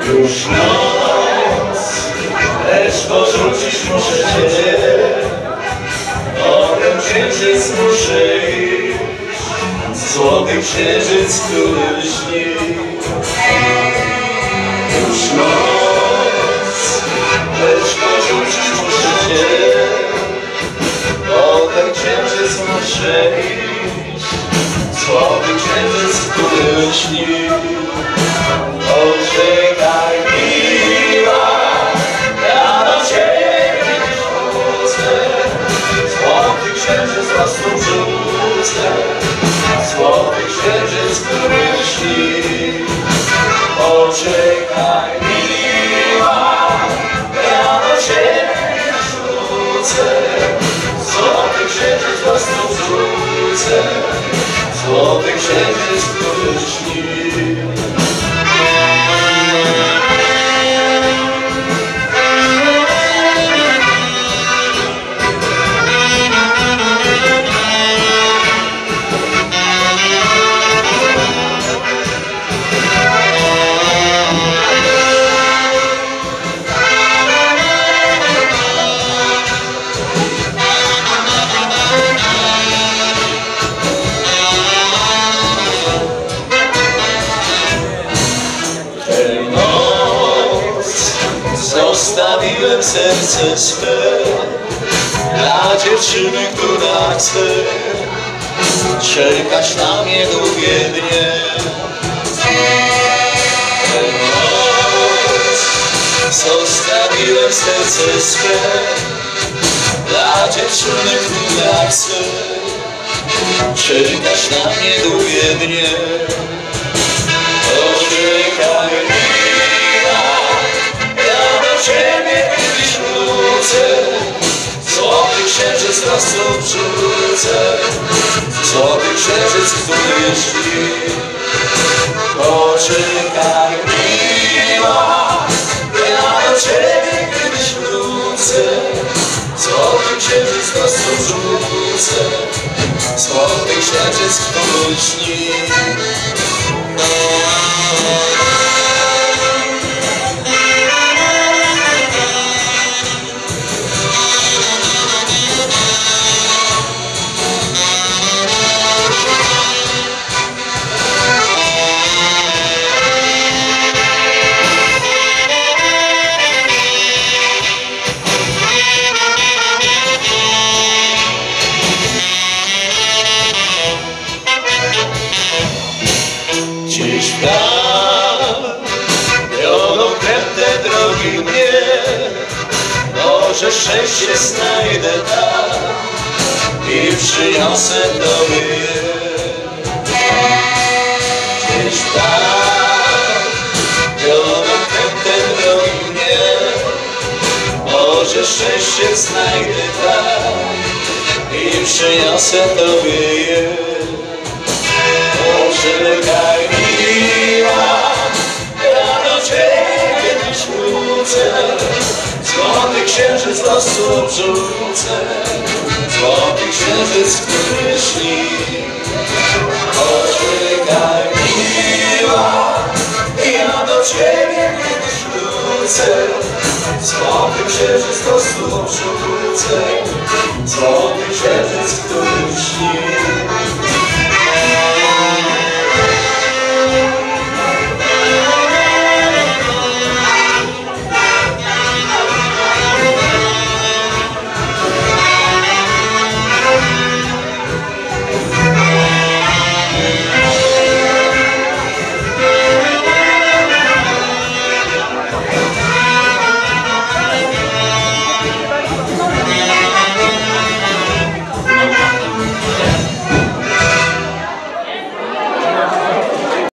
Już noc, lecz porzucić muszę cię. Potem księżyc muszę iść, złoty księżyc, który śni. Już noc, lecz porzucić muszę cię. Potem księżyc muszę iść, złoty księżyc, który śni. Poczekaj, miła, ja do ciebie kiedyś wrócę. Złoty księżyc własną wrzucę, złoty księżyc, który śni. Poczekaj, miła, ja do ciebie kiedyś wrócę. Złoty księżyc własną wrzucę, złoty księżyc, który śni. Zostawiłem serce swe dla dziewczyny, która chce czekać na mnie długie dnie. Zostawiłem serce swe dla dziewczyny, która chce czekać na mnie długie dnie. Poczekaj, ciebie kiedyś wrócę, złoty księżyc własną wrzucę, złoty księżyc, który śni. Poczekaj, miła, ja do ciebie kiedyś wrócę, złoty księżyc własną wrzucę, złoty księżyc, który śni. Gdzieś tam wiodą kręte drogi mnie, może szczęście znajdę tam i przyniosę tobie je. Gdzieś tam wiodą kręte drogi mnie, może szczęście znajdę tam i przyniosę tobie je. Poczekaj, miła, ja do ciebie kiedyś wrócę, złoty księżyc losu wrzucę, złoty księżyc, który śni. Poczekaj, miła, ja do ciebie kiedyś wrócę, złoty księżyc losu wrzucę, złoty księżyc, który śni.